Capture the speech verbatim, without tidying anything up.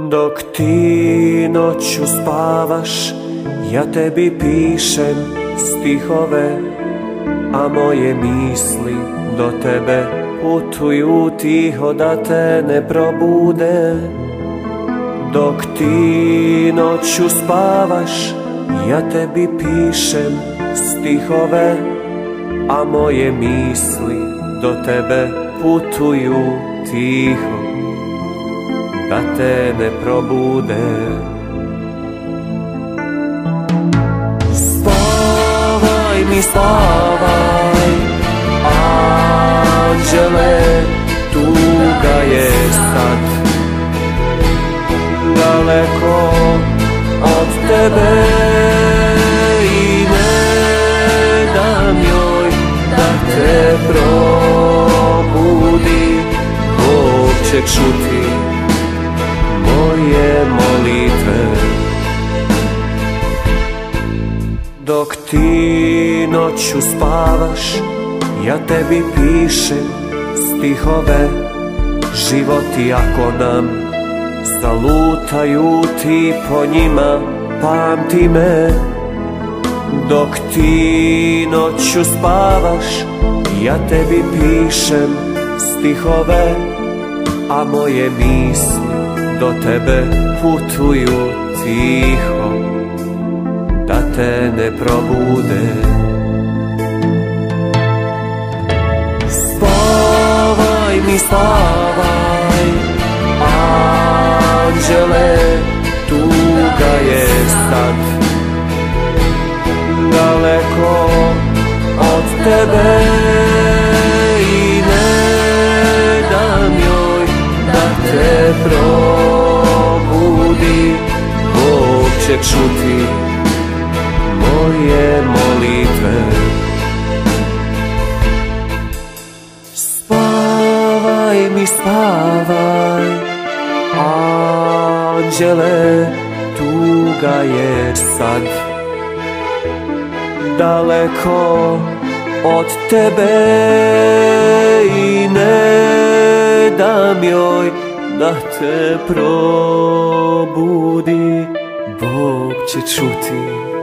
Dok ti noću spavaš, ja tebi pišem stihove, a moje misli do tebe putuju tiho da te ne probude. Dok ti noću spavaš, ja tebi pišem stihove, a moje misli do tebe putuju tiho da te ne probude. Spavaj mi, spavaj, anđele, tuga je sad daleko od tebe i ne dam joj da te probudi. Bog će čuti moje molitve. Dok ti noću spavaš, ja tebi pišem stihove. Životi ako nam zalutaju, ti po njima pamti me. Dok ti noću spavaš, ja tebi pišem stihove, a moje misli do tebe putuju tiho da te ne probude. Spavaj mi, spavaj, anđele, tuga je sad daleko od tebe i ne dam joj da te probudi. Bog će čuti moje molitve. Spavaj mi, spavaj, anđele, tuga je sad daleko od tebe i ne dam joj da te probudi. Bog će čuti